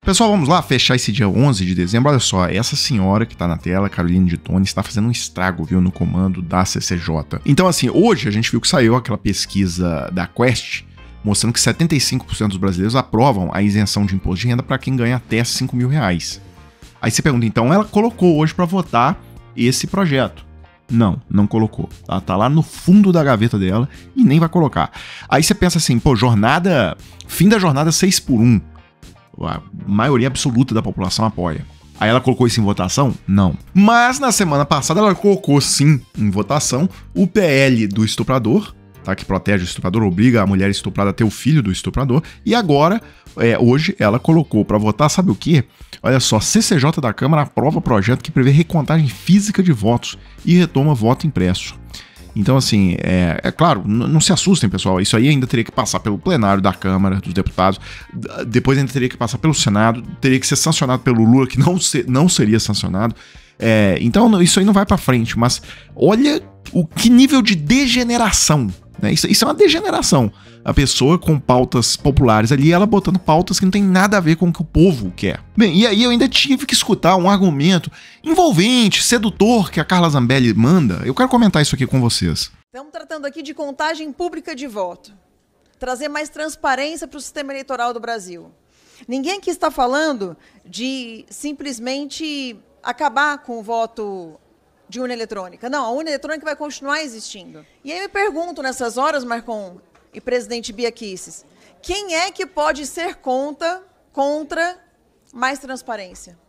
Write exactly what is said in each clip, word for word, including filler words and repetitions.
Pessoal, vamos lá fechar esse dia onze de dezembro. Olha só, essa senhora que tá na tela, Caroline de Tone, está fazendo um estrago, viu, no comando da C C J. Então, assim, hoje a gente viu que saiu aquela pesquisa da Quest, mostrando que setenta e cinco por cento dos brasileiros aprovam a isenção de imposto de renda para quem ganha até cinco mil reais. Aí você pergunta, então, ela colocou hoje para votar esse projeto? Não, não colocou. Ela tá lá no fundo da gaveta dela e nem vai colocar. Aí você pensa assim, pô, jornada, fim da jornada seis por um. A maioria absoluta da população apoia. Aí ela colocou isso em votação? Não. Mas na semana passada ela colocou sim em votação o P L do estuprador, tá, que protege o estuprador, obriga a mulher estuprada a ter o filho do estuprador. E agora, é, hoje, ela colocou para votar, sabe o quê? Olha só, C C J da Câmara aprova projeto que prevê recontagem física de votos e retoma voto impresso. Então, assim, é, é claro, não se assustem, pessoal, isso aí ainda teria que passar pelo plenário da Câmara dos Deputados, depois ainda teria que passar pelo Senado, teria que ser sancionado pelo Lula, que não, ser, não seria sancionado. É, então, isso aí não vai pra frente, mas olha o que nível de degeneração, né? Isso, isso é uma degeneração. A pessoa com pautas populares ali, ela botando pautas que não tem nada a ver com o que o povo quer. Bem, e aí eu ainda tive que escutar um argumento envolvente, sedutor, que a Carla Zambelli manda. Eu quero comentar isso aqui com vocês. Estamos tratando aqui de contagem pública de voto. Trazer mais transparência para o sistema eleitoral do Brasil. Ninguém aqui está falando de simplesmente acabar com o voto de urna eletrônica. Não, a urna eletrônica vai continuar existindo. E aí eu me pergunto nessas horas, Marcon e presidente Bia Kicis, quem é que pode ser contra, contra mais transparência?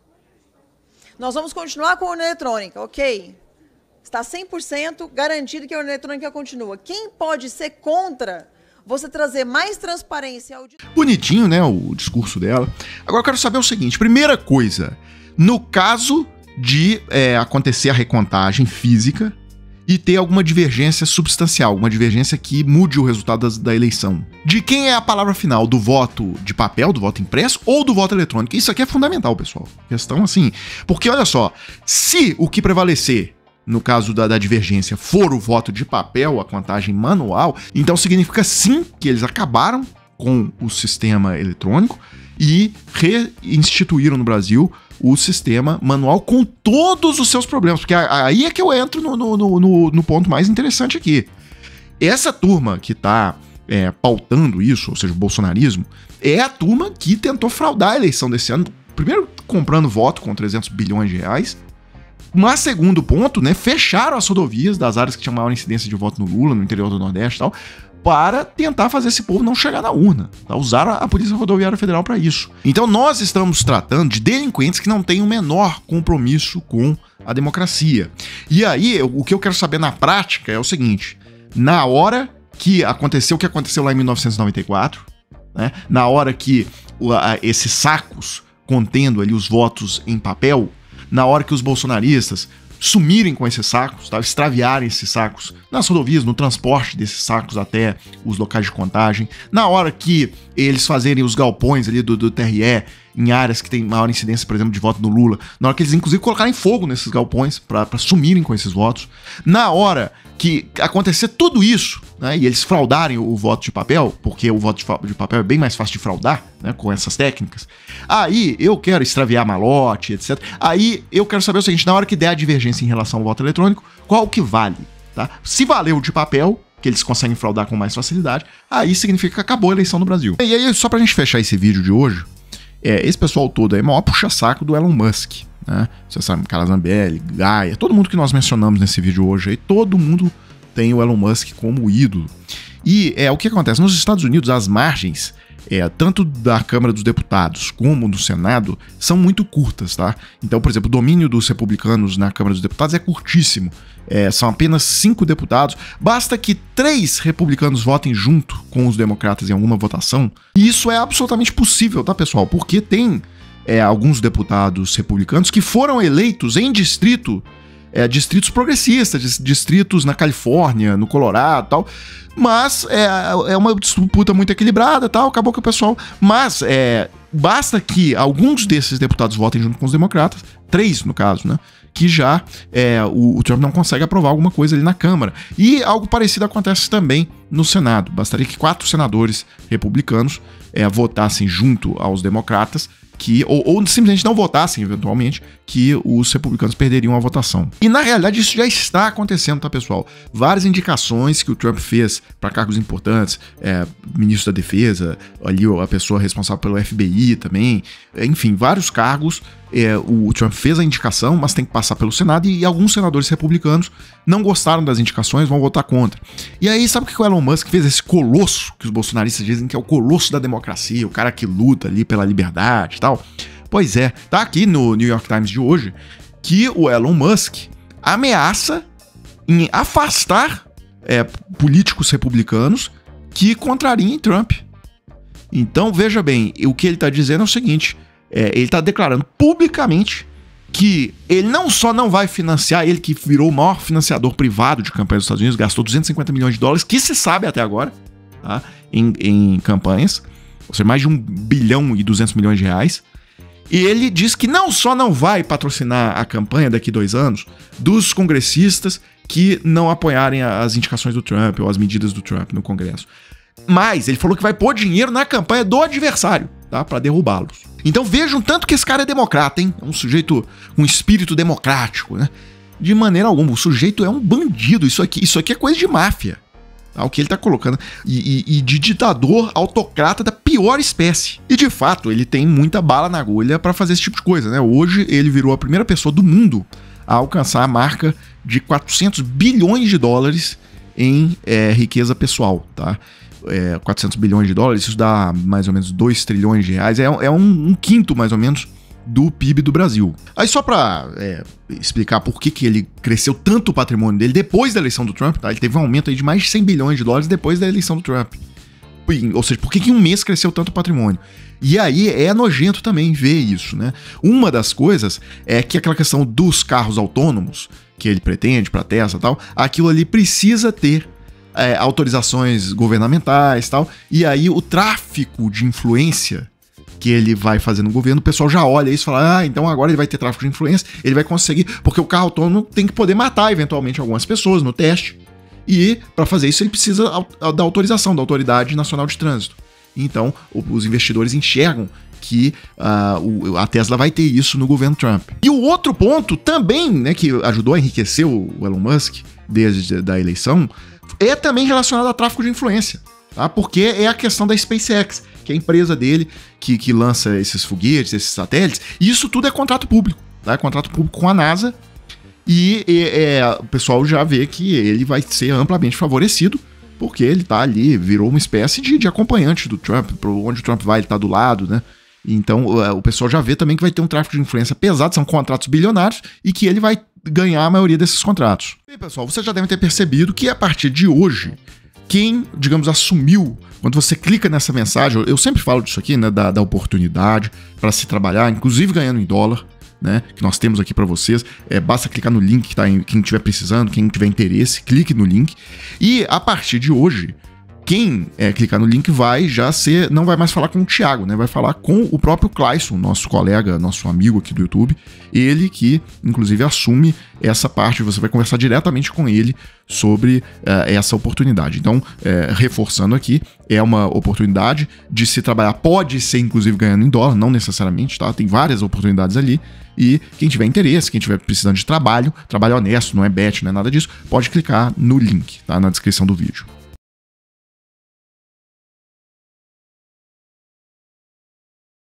Nós vamos continuar com a urna eletrônica, ok. Está cem por cento garantido que a urna eletrônica continua. Quem pode ser contra você trazer mais transparência ao... Bonitinho, né, o discurso dela. Agora eu quero saber o seguinte, primeira coisa, no caso de é, acontecer a recontagem física e ter alguma divergência substancial, uma divergência que mude o resultado das, da eleição. De quem é a palavra final? Do voto de papel, do voto impresso ou do voto eletrônico? Isso aqui é fundamental, pessoal. Questão assim, porque olha só, se o que prevalecer no caso da, da divergência for o voto de papel, a contagem manual, então significa sim que eles acabaram com o sistema eletrônico e reinstituíram no Brasil o sistema manual com todos os seus problemas, porque aí é que eu entro no, no, no, no ponto mais interessante aqui. Essa turma que está é, pautando isso, ou seja, o bolsonarismo, é a turma que tentou fraudar a eleição desse ano, primeiro comprando voto com trezentos bilhões de reais, mas segundo ponto, né, fecharam as rodovias das áreas que tinham maior incidência de voto no Lula, no interior do Nordeste e tal, para tentar fazer esse povo não chegar na urna. Tá? Usaram a Polícia Rodoviária Federal para isso. Então nós estamos tratando de delinquentes que não têm o menor compromisso com a democracia. E aí, o que eu quero saber na prática é o seguinte, na hora que aconteceu o que aconteceu lá em mil novecentos e noventa e quatro, né, na hora que uh, esses sacos contendo ali os votos em papel, na hora que os bolsonaristas sumirem com esses sacos, tá? Extraviarem esses sacos nas rodovias, no transporte desses sacos até os locais de contagem, na hora que eles fazerem os galpões ali do, do T R E em áreas que tem maior incidência, por exemplo, de voto no Lula, na hora que eles inclusive colocarem fogo nesses galpões para sumirem com esses votos, na hora que acontecer tudo isso, né, e eles fraudarem o, o voto de papel, porque o voto de, de papel é bem mais fácil de fraudar, né, com essas técnicas, aí eu quero extraviar malote, etcétera. Aí eu quero saber o seguinte, na hora que der a divergência em relação ao voto eletrônico, qual que vale? Tá? Se valeu o de papel, que eles conseguem fraudar com mais facilidade, aí significa que acabou a eleição no Brasil. E aí, só pra gente fechar esse vídeo de hoje, é, esse pessoal todo aí é o maior puxa-saco do Elon Musk, né? Você sabe, Carla Zambelli, Gaia, todo mundo que nós mencionamos nesse vídeo hoje aí, todo mundo tem o Elon Musk como ídolo. E é o que acontece, nos Estados Unidos as margens, é, tanto da Câmara dos Deputados como do Senado, são muito curtas, tá? Então, por exemplo, o domínio dos republicanos na Câmara dos Deputados é curtíssimo. É, são apenas cinco deputados. Basta que três republicanos votem junto com os democratas em alguma votação. E isso é absolutamente possível, tá, pessoal? Porque tem é, alguns deputados republicanos que foram eleitos em distrito, é, distritos progressistas, distritos na Califórnia, no Colorado e tal. Mas é, é uma disputa muito equilibrada, tal, acabou que o pessoal... Mas é, basta que alguns desses deputados votem junto com os democratas, três no caso, né? Que já é, o, o Trump não consegue aprovar alguma coisa ali na Câmara. E algo parecido acontece também no Senado. Bastaria que quatro senadores republicanos é, votassem junto aos democratas, que, ou, ou simplesmente não votassem, eventualmente, que os republicanos perderiam a votação. E, na realidade, isso já está acontecendo, tá, pessoal? Várias indicações que o Trump fez para cargos importantes, é, ministro da Defesa, ali a pessoa responsável pelo F B I também, enfim, vários cargos. É, o Trump fez a indicação, mas tem que passar pelo Senado, e, e alguns senadores republicanos não gostaram das indicações, vão votar contra. E aí, sabe o que o Elon Musk fez? Esse colosso, que os bolsonaristas dizem que é o colosso da democracia, o cara que luta ali pela liberdade e tal. Pois é, tá aqui no New York Times de hoje que o Elon Musk ameaça em afastar é, políticos republicanos que contrariem Trump. Então, veja bem, o que ele tá dizendo é o seguinte... É, ele está declarando publicamente que ele não só não vai financiar, ele que virou o maior financiador privado de campanhas dos Estados Unidos, gastou duzentos e cinquenta milhões de dólares, que se sabe até agora, tá, em, em campanhas, ou seja, mais de um bilhão e duzentos milhões de reais. E ele diz que não só não vai patrocinar a campanha daqui a dois anos dos congressistas que não apoiarem as indicações do Trump ou as medidas do Trump no Congresso, mas ele falou que vai pôr dinheiro na campanha do adversário, tá, para derrubá-los. Então vejam tanto que esse cara é democrata, hein? É um sujeito com um espírito democrático, né? De maneira alguma, o sujeito é um bandido, isso aqui, isso aqui é coisa de máfia, tá? O que ele tá colocando, e, e, e de ditador autocrata da pior espécie. E de fato, ele tem muita bala na agulha para fazer esse tipo de coisa, né? Hoje ele virou a primeira pessoa do mundo a alcançar a marca de quatrocentos bilhões de dólares em é, riqueza pessoal, tá? É, quatrocentos bilhões de dólares, isso dá mais ou menos dois trilhões de reais, é, é um, um quinto mais ou menos do P I B do Brasil. Aí só para é, explicar por que, que ele cresceu tanto o patrimônio dele depois da eleição do Trump, tá? Ele teve um aumento aí de mais de cem bilhões de dólares depois da eleição do Trump. Ou seja, por que, que em um mês cresceu tanto o patrimônio? E aí é nojento também ver isso, né? Uma das coisas é que aquela questão dos carros autônomos que ele pretende para Tesla e tal, aquilo ali precisa ter É, autorizações governamentais e tal, e aí o tráfico de influência que ele vai fazer no governo, o pessoal já olha isso e fala, ah, então agora ele vai ter tráfico de influência, ele vai conseguir, porque o carro autônomo tem que poder matar eventualmente algumas pessoas no teste, e para fazer isso ele precisa da autorização da Autoridade Nacional de Trânsito. Então os investidores enxergam que uh, a Tesla vai ter isso no governo Trump. E o outro ponto também, né, que ajudou a enriquecer o Elon Musk desde a eleição, é também relacionado a tráfico de influência, tá? Porque é a questão da SpaceX, que é a empresa dele que, que lança esses foguetes, esses satélites, e isso tudo é contrato público, tá? É contrato público com a NASA, e, e é, o pessoal já vê que ele vai ser amplamente favorecido, porque ele tá ali, virou uma espécie de, de acompanhante do Trump, por onde o Trump vai, ele tá do lado, né? Então o pessoal já vê também que vai ter um tráfico de influência pesado, são contratos bilionários, e que ele vai ganhar a maioria desses contratos. Bem, pessoal, vocês já devem ter percebido que a partir de hoje, quem, digamos, assumiu, quando você clica nessa mensagem, eu sempre falo disso aqui, né, da, da oportunidade para se trabalhar, inclusive ganhando em dólar, né, que nós temos aqui para vocês, é, basta clicar no link que tá em, quem estiver precisando, quem tiver interesse, clique no link, e a partir de hoje, quem é, clicar no link vai já ser, não vai mais falar com o Thiago, né? Vai falar com o próprio Clayson, nosso colega, nosso amigo aqui do YouTube. Ele que, inclusive, assume essa parte. Você vai conversar diretamente com ele sobre uh, essa oportunidade. Então, é, reforçando aqui, é uma oportunidade de se trabalhar. Pode ser, inclusive, ganhando em dólar, não necessariamente, tá? Tem várias oportunidades ali. E quem tiver interesse, quem tiver precisando de trabalho, trabalho honesto, não é bet, não é nada disso, pode clicar no link, tá? Na descrição do vídeo.